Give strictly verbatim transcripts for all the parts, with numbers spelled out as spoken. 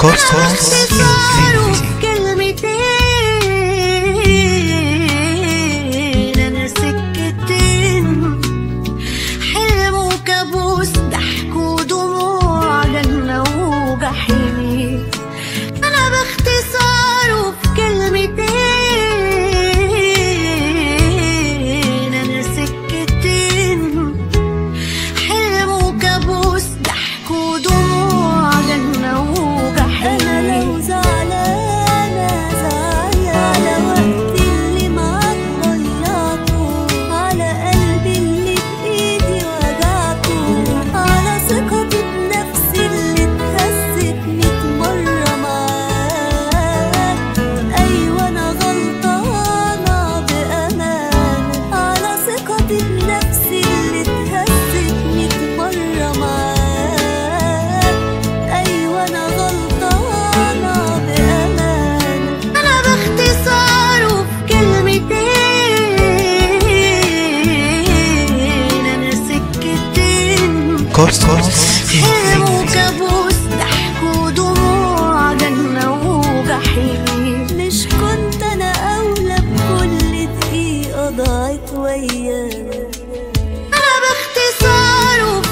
كورسوس انفينيتي. كلمتين انا سكتين، حلم وكابوس، ضحك ودموع، جنة وجحيم. انا باختصاره في كلمتين انا سكتين، حلم وكابوس، ضحك ودموع، جنة وجحيم. أنا لو زعلانة زعلانة على وقتي اللي معاك ضيعته، على قلبي اللي بإيدي وجعته، على ثقتي بنفسي اللي اتهزت ميت مرة معاك. أيوة أنا غلطانة بأمانة، على ثقتي بنفسي اللي اتهزت ميت مرة معاك. أيوة أنا غلطانة بأمانة. أنا باختصاره في كلمتين أنا سكتين، كورسوس حلم انفينيتي. وكابوس، ضحك ودموع، جنة وجحيم. مش كنت أنا أولى بكل دقيقة ضاعت ويانا؟ أنا باختصاره في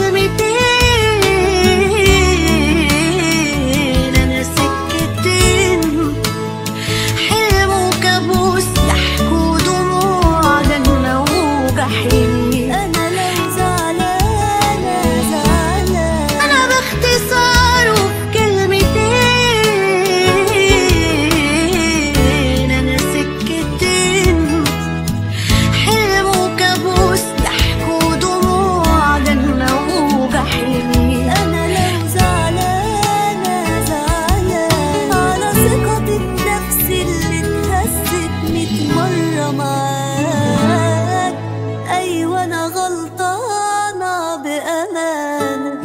كلمتين أنا سكتين، حلم وكابوس، ضحك ودموع، جنة وجحيم. أنا لو زعلانة زعلانة أنا باختصاره في كلمتين أنا سكتين، حلم وكابوس، ضحك ودموع، جنة وجحيم. أنا لو زعلانة زعلانة على ثقتي بنفسي اللي اتهزت ميت مرة معاك. أيوة أنا غلطانة بأمانة،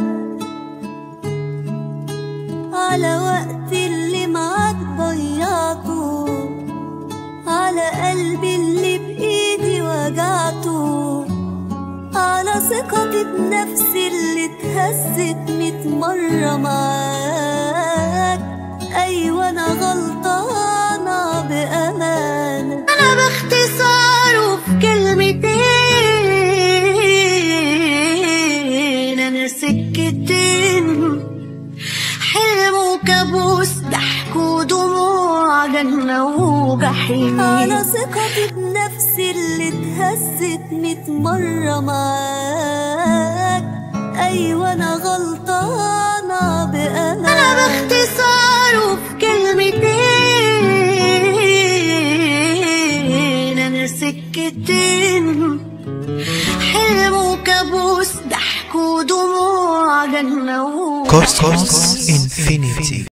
على وقتي اللي معاك ضيعته، على قلبي اللي بإيدي وجعته، على ثقتي بنفسي اللي اتهزت ميت مرة معاك. أيوة أنا غلطانة بأمانة. أنا باختصاره في كلمتين أنا سكتين، حلم وكابوس، ضحك ودموع، جنة وجحيم. على ثقتي بنفسي اللي اتهزت ميت مرة معاك. أيوة أنا غلطانة بأمانة. أنا باختصاره في كلمتين أنا سكتين، حلم وكابوس، ضحك ودموع، جنة وجحيم. كورسوس انفينيتي.